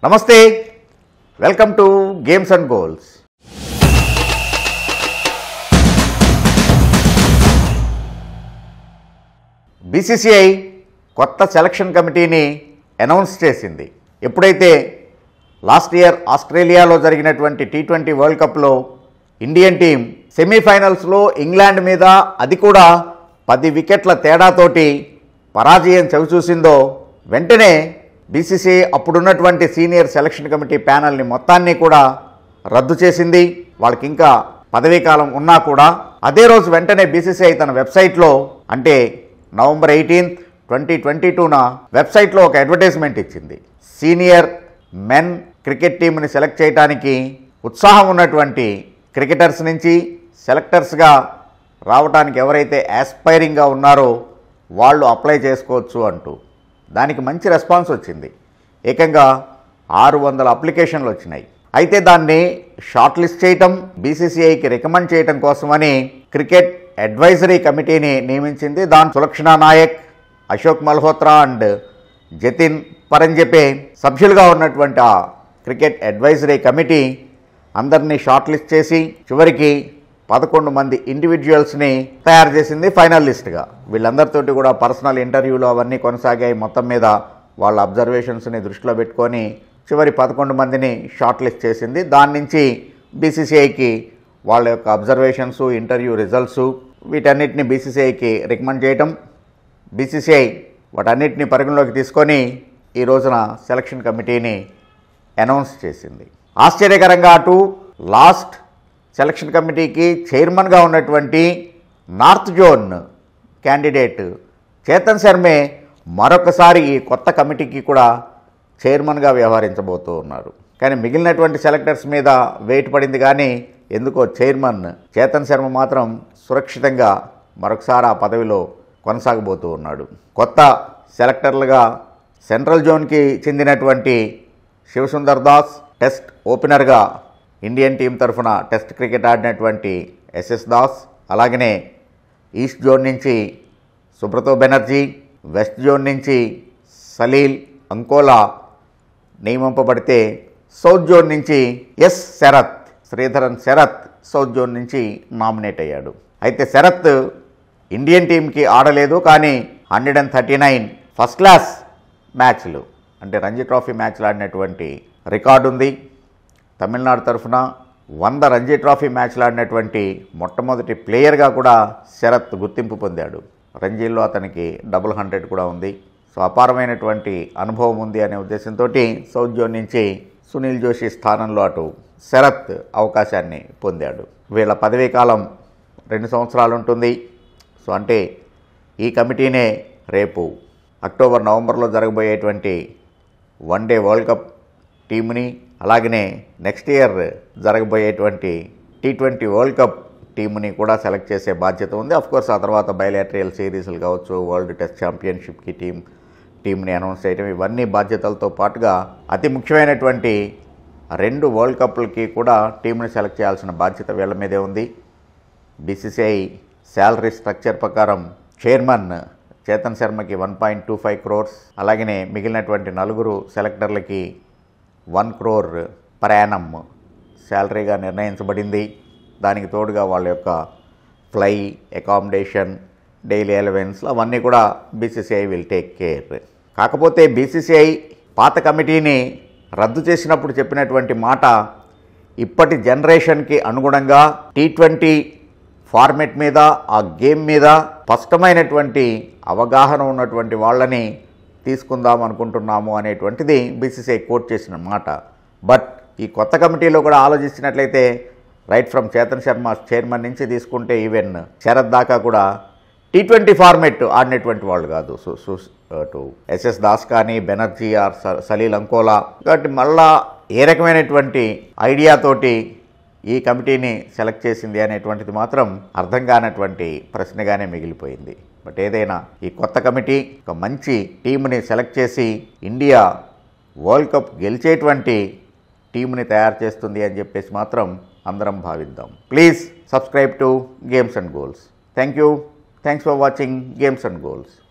నమస్తే, welcome to games and goals. BCCI కొత్త selection కమిటీని అనౌన్స్ చేసింది. ఎప్పుడైతే లాస్ట్ ఇయర్ ఆస్ట్రేలియాలో జరిగినటువంటి T20 వరల్డ్ కప్లో ఇండియన్ టీం సెమీఫైనల్స్లో ఇంగ్లాండ్ మీద, అది కూడా 10 వికెట్ల తేడాతోటి పరాజయం చవిచూసిందో, వెంటనే బీసీసీఐ అప్పుడున్నటువంటి సీనియర్ సెలక్షన్ కమిటీ ప్యానల్ని మొత్తాన్ని కూడా రద్దు చేసింది. వాళ్ళకి ఇంకా పదవీకాలం ఉన్నా కూడా అదే రోజు వెంటనే బీసీసీఐ తన వెబ్సైట్లో, అంటే November 18, 2022న వెబ్సైట్లో ఒక అడ్వర్టైజ్మెంట్ ఇచ్చింది. సీనియర్ మెన్ క్రికెట్ టీంని సెలెక్ట్ చేయడానికి ఉత్సాహం ఉన్నటువంటి క్రికెటర్స్ నుంచి సెలెక్టర్స్గా రావడానికి ఎవరైతే యాస్పైరింగ్గా ఉన్నారో వాళ్ళు అప్లై చేసుకోవచ్చు అంటూ. దానికి మంచి రెస్పాన్స్ వచ్చింది. ఏకంగా 600 అప్లికేషన్లు వచ్చినాయి. అయితే దాన్ని షార్ట్ లిస్ట్ చేయటం, బీసీసీఐకి రికమెండ్ చేయటం కోసమని క్రికెట్ అడ్వైజరీ కమిటీని నియమించింది. దాని సులక్షణా నాయక్, అశోక్ మల్హోత్రా అండ్ జతిన్ పరంజపే సభ్యులుగా ఉన్నటువంటి ఆ క్రికెట్ అడ్వైజరీ కమిటీ అందరినీ షార్ట్ లిస్ట్ చేసి చివరికి 11 మంది ఇండివిజువల్స్ని తయారు చేసింది ఫైనల్ లిస్ట్గా. వీళ్ళందరితోటి కూడా పర్సనల్ ఇంటర్వ్యూలు అవన్నీ కొనసాగాయి. మొత్తం మీద వాళ్ళ అబ్జర్వేషన్స్ని దృష్టిలో పెట్టుకొని చివరి 11 మందిని షార్ట్ లిస్ట్ చేసింది. దాని నుంచి బీసీసీఐకి వాళ్ళ యొక్క అబ్జర్వేషన్స్, ఇంటర్వ్యూ రిజల్ట్స్ వీటన్నిటిని బీసీసీఐకి రికమెండ్ చేయటం, బీసీసీఐ వాటన్నిటిని పరిగణలోకి తీసుకొని ఈ రోజున సెలక్షన్ కమిటీని అనౌన్స్ చేసింది. ఆశ్చర్యకరంగా అటు లాస్ట్ సెలక్షన్ కమిటీకి చైర్మన్గా ఉన్నటువంటి నార్త్ జోన్ క్యాండిడేట్ చేతన్ శర్మే మరొకసారి ఈ కొత్త కమిటీకి కూడా చైర్మన్గా వ్యవహరించబోతూ ఉన్నారు. కానీ మిగిలినటువంటి సెలెక్టర్స్ మీద వెయిట్ పడింది, కానీ ఎందుకో చైర్మన్ చేతన్ శర్మ మాత్రం సురక్షితంగా మరొకసారి ఆ పదవిలో కొనసాగబోతూ ఉన్నాడు. కొత్త సెలెక్టర్లుగా సెంట్రల్ జోన్కి చెందినటువంటి శివసుందర్ దాస్, టెస్ట్ ఓపెనర్గా ఇండియన్ టీం తరఫున టెస్ట్ క్రికెట్ ఆడినటువంటి ఎస్ఎస్ దాస్, అలాగనే ఈస్ట్ జోన్ నుంచి సుబ్రతో బెనర్జీ, వెస్ట్ జోన్ నుంచి సలీల్ అంకోలా నియమింపబడితే సౌత్ జోన్ నుంచి శరత్, శ్రీధరన్ శరత్ సౌత్ జోన్ నుంచి నామినేట్ అయ్యాడు. అయితే శరత్ ఇండియన్ టీంకి ఆడలేదు, కానీ 139 ఫస్ట్ క్లాస్ మ్యాచ్లు, అంటే రంజీ ట్రోఫీ మ్యాచ్లు ఆడినటువంటి రికార్డు ఉంది. తమిళనాడు తరఫున 100 రంజీ ట్రోఫీ మ్యాచ్లు ఆడినటువంటి మొట్టమొదటి ప్లేయర్గా కూడా శరత్ గుర్తింపు పొందాడు. రంజీల్లో అతనికి 100 కూడా ఉంది. సో అపారమైనటువంటి అనుభవం ఉంది అనే ఉద్దేశంతో సౌత్ జోన్ నుంచి సునీల్ జోషి స్థానంలో అటు శరత్ అవకాశాన్ని పొందాడు. వీళ్ళ పదవీ కాలం 2 సంవత్సరాలు ఉంటుంది. సో అంటే ఈ కమిటీనే రేపు అక్టోబర్, నవంబర్లో జరగబోయేటువంటి వన్డే వరల్డ్ కప్ టీముని, అలాగనే నెక్స్ట్ ఇయర్ జరగబోయేటువంటి T20 వరల్డ్ కప్ టీముని కూడా సెలెక్ట్ చేసే బాధ్యత ఉంది. అఫ్కోర్స్ ఆ తర్వాత బయలాటరల్ సిరీస్లు కావచ్చు, వరల్డ్ టెస్ట్ ఛాంపియన్షిప్కి టీంని అనౌన్స్ చేయడం, ఇవన్నీ బాధ్యతలతో పాటుగా అతి ముఖ్యమైనటువంటి 2 వరల్డ్ కప్లకి కూడా టీంని సెలెక్ట్ చేయాల్సిన బాధ్యత వీళ్ళ మీదే ఉంది. బీసీసీఐ శాలరీ స్ట్రక్చర్ ప్రకారం చైర్మన్ చేతన్ శర్మకి 1.25 crores, అలాగనే మిగిలినటువంటి 4 సెలెక్టర్లకి 1 crore పర్ యానం శాలరీగా నిర్ణయించబడింది. దానికి తోడుగా వాళ్ళ యొక్క ఫ్లై, అకామిడేషన్, డైలీ అలవెన్స్ అవన్నీ కూడా బీసీసీఐ విల్ టేక్ కేర్. కాకపోతే బీసీసీఐ పాత కమిటీని రద్దు చేసినప్పుడు చెప్పినటువంటి మాట, ఇప్పటి జనరేషన్కి అనుగుణంగా T20 ఫార్మెట్ మీద, ఆ గేమ్ మీద స్పష్టమైనటువంటి అవగాహన ఉన్నటువంటి వాళ్ళని తీసుకుందాం అనుకుంటున్నాము అనేటువంటిది బీసీసీఐ కోట్ చేసిన మాట. బట్ ఈ కొత్త కమిటీలో కూడా ఆలోచించినట్లయితే right from Chetan Sharma chairman నుంచి తీసుకుంటే ఈవెన్ శరత్ దాకా కూడా T20 ఫార్మెట్ ఆడినటువంటి వాళ్ళు కాదు. టు ఎస్ఎస్ దాస్ కానీ, బెనర్జీ ఆర్ సలీల్ అంకోలా. కాబట్టి మళ్ళా ఏ రకమైనటువంటి ఐడియాతోటి ఈ కమిటీని సెలెక్ట్ చేసింది అనేటువంటిది మాత్రం అర్థం కానటువంటి ప్రశ్నగానే మిగిలిపోయింది. బట్ ఏదైనా ఈ కొత్త కమిటీ ఒక మంచి టీంని సెలెక్ట్ చేసి ఇండియా వరల్డ్ కప్ గెలిచేటువంటి టీంని తయారు చేస్తుంది అని చెప్పేసి మాత్రం అందరం భావిద్దాం. Please subscribe to games and goals. Thank you. Thanks for watching games and goals.